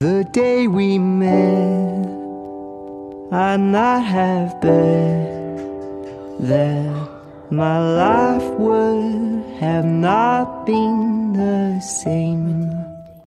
The day we met, I'd not have bet that my life would have not been the same.